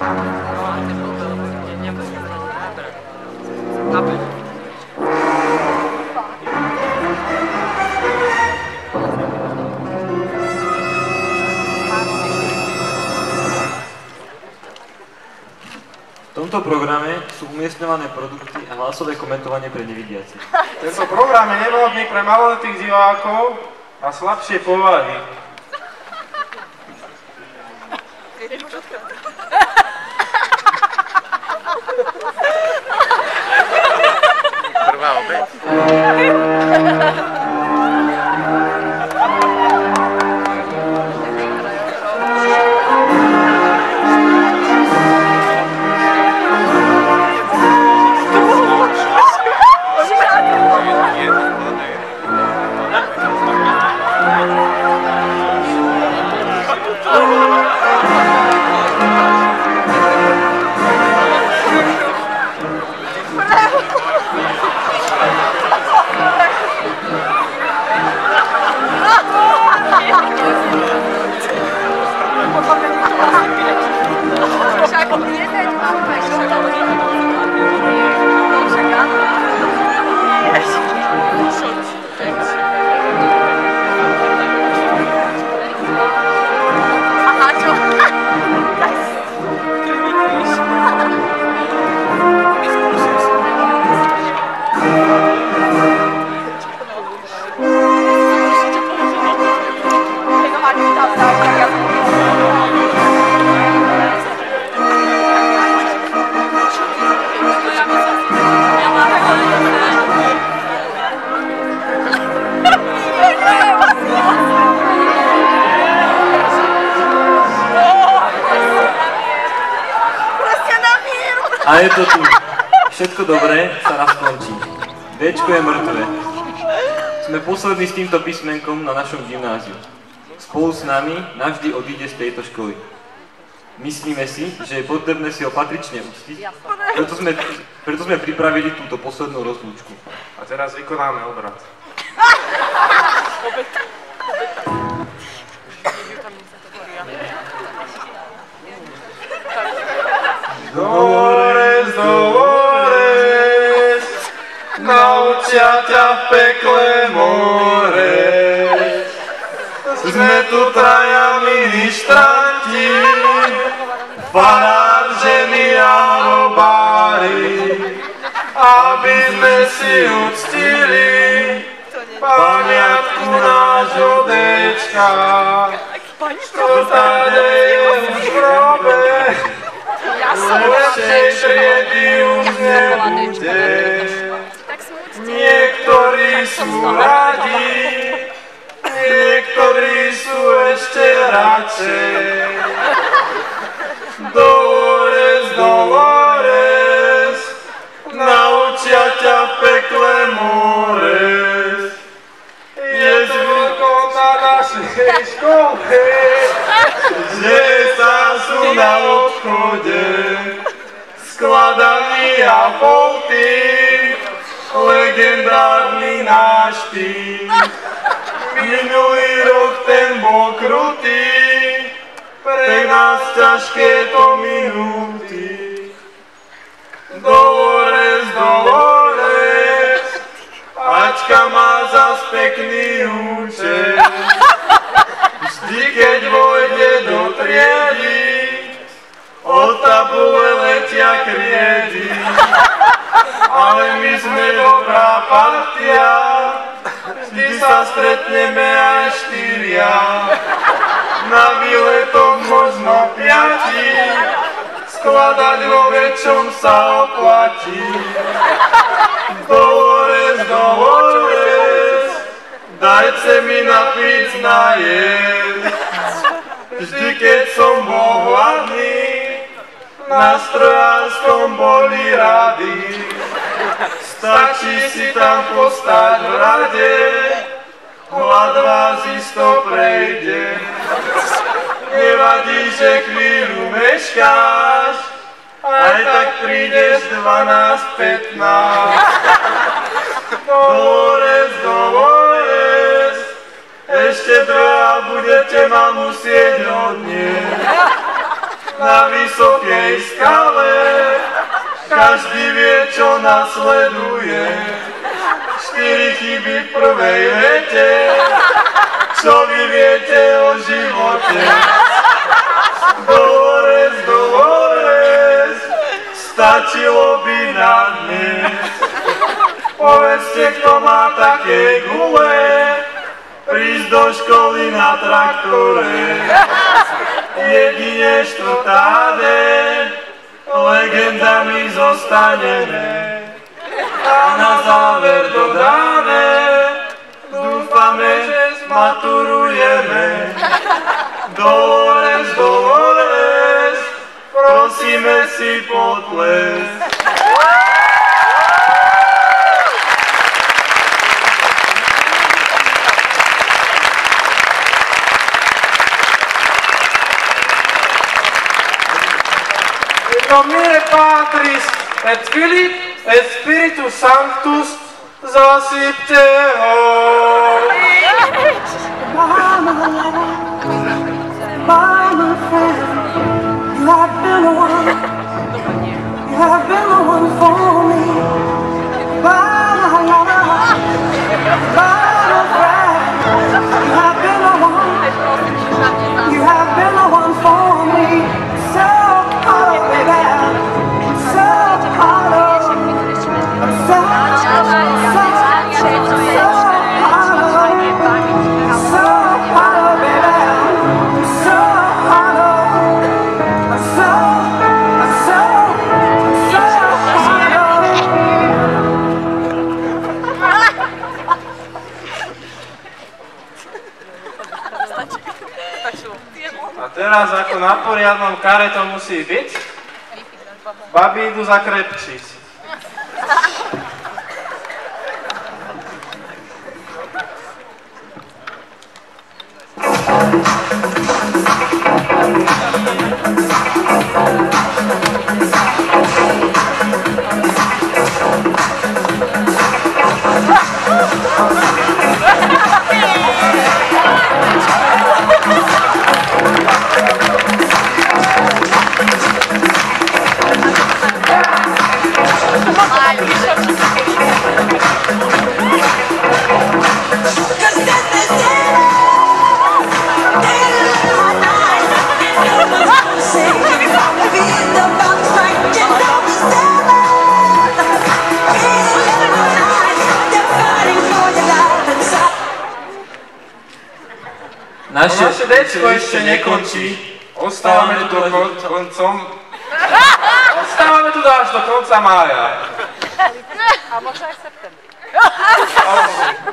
V tomto programe sú umiestňované produkty a hlasové komentovanie pre nevidiacich. Tento program je nevhodný pre maloletých divákov a slabšie povahy. Prvá obeť. A je to tu. Všetko dobré sa raz končí. Déčko je mŕtve. Sme poslední s týmto písmenkom na našom gymnáziu. Spolu s nami navždy odíde z tejto školy. Myslíme si, že je potrebné si ho patrične uctiť, preto sme pripravili túto poslednú rozlúčku. A teraz vykonáme obrat. Dolores, Dolores, naučia ťa v pekle more. Sme tu traja ministranti, farár, ženy a hrobári, aby sme si uctili pamiatku nášho déčka, čo tady je v hrobe. Lepšej triedy už nebude. Niektorí sú radi, niektorí sú ešte radšej. Dolores, Dolores, naučia ťa v pekle mores. Je zvukom na našej škole, že sa sú na obchode skladaní a polty, legendárny náš tým. Minulý rok ten bol krutý, pre nás ťažké to minúty. Dolores, Dolores, Ačka má zas pekný účet. Vždy, keď vojde do triedy, od tabule letia kriedy. Ale my sme dobrá partia, vždy sa stretneme aj štyria. Na výletoch možno 5, skladať vo väčšom sa oplatí. Dolores, Dolores, dajte mi napiť najesť. Vždy, keď som bol hladný, na strojárskom boli rady. Stačí si tam postať v rade, hlad vás isto prejde. Nevadí, že chvíľu meškáš, aj tak prídeš 12:15. Dolores, Dolores, ešte 2 budete ma musieť odnieť. na vysokej skale. Každý vie, čo nasleduje. 4 chyby v prvej vete. Čo vy viete o živote? Dolores, stačilo by na dnes. Povedzte, kto má také gule, prísť do školy na traktore. Jedine 4. D, legendami zostaneme. A na záver dodáme, dúfame, že maturujeme. Dolores, Dolores, prosíme si potles. Domine Patris et Filii et Spiritus Sanctus, zasypte ho. My friend, you have been the one. You have been the one for me. My friend, you have been the one. You have been the one for me. So hard, baby. So hard. So A teraz ako na poriadnom kare to musí byť. Babi idú za krepčís. Naše dečko ešte nekončí. Ostávame tu až do konca mája. A možno aj v septembri.